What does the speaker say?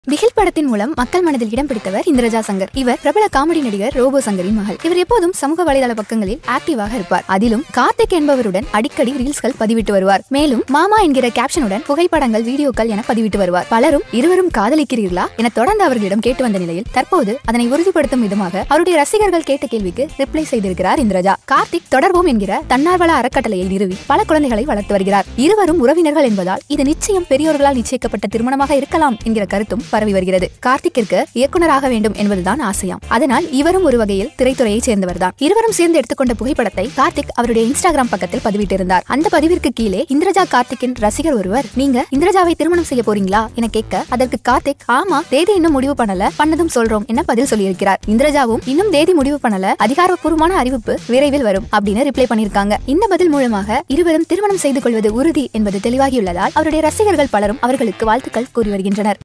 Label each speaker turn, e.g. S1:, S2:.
S1: பிகில் படத்தின் மூலம் மக்கள் மனதில் இடம் பிடித்தவர் இந்திரஜா சங்கர். இவர் பிரபல காமெடி நடிகர் ரோபோ சங்கரின் மகள். இவர் எப்போதும் சமூக வலைதள பக்கங்களில் ஆக்டிவாக இருப்பார். அதிலும் கார்த்திக் என்பவருடன் அடிக்கடி ரீல்ஸ்கள் பதிவிட்டு வருவார். மேலும் மாமா என்கிற கேப்ஷனுடன் புகைப்படங்கள், வீடியோக்கள் என பதிவிட்டு வருவார். பலரும் இருவரும் காதலிக்கிறீர்களா என தொடர்ந்து அவர்களிடம் கேட்டு வந்த நிலையில் தற்போது அதனை உறுதிப்படுத்தும் விதமாக அவருடைய ரசிகர்கள் கேட்ட கேள்விக்கு ரிப்ளை செய்திருக்கிறார் இந்திரஜா. கார்த்திக் தொடர்போம் என்கிற தன்னார்வல அறக்கட்டளையை நிறுவி பல குழந்தைகளை வளர்த்து வருகிறார். இருவரும் உறவினர்கள் என்பதால் இது நிச்சயம் பெரியோர்களால் நிச்சயிக்கப்பட்ட திருமணமாக இருக்கலாம் என்கிற கருத்தும் பரவி வருகிறது. கார்த்திக்கிற்கு இயக்குனராக வேண்டும் என்பதுதான் ஆசையாம். அதனால் இவரும் ஒரு வகையில் திரைத்துறையை சேர்ந்தவர்தான். இருவரும் சேர்ந்து எடுத்துக்கொண்ட புகைப்படத்தை கார்த்திக் அவருடைய இன்ஸ்டாகிராம் பக்கத்தில் பதிவிட்டிருந்தார். அந்த பதிவிற்கு கீழே இந்திரஜா கார்த்திக்கின் ரசிகர் ஒருவர், நீங்க இந்திரஜாவை திருமணம் செய்ய போறீங்களா என கேட்க, அதற்கு கார்த்திக், ஆமா, தேதி இன்னும் முடிவு பண்ணல, பண்ணதும் சொல்றோம் என பதில் சொல்லியிருக்கிறார். இந்திரஜாவும் இன்னும் தேதி முடிவு பண்ணல, அதிகாரப்பூர்வமான அறிவிப்பு விரைவில் வரும் அப்படின்னு ரிப்ளை பண்ணிருக்காங்க. இந்த பதில் மூலமாக இருவரும் திருமணம் செய்து கொள்வது உறுதி என்பது தெளிவாகியுள்ளதால் அவருடைய ரசிகர்கள் பலரும் அவர்களுக்கு வாழ்த்துக்கள் கூறி வருகின்றனர்.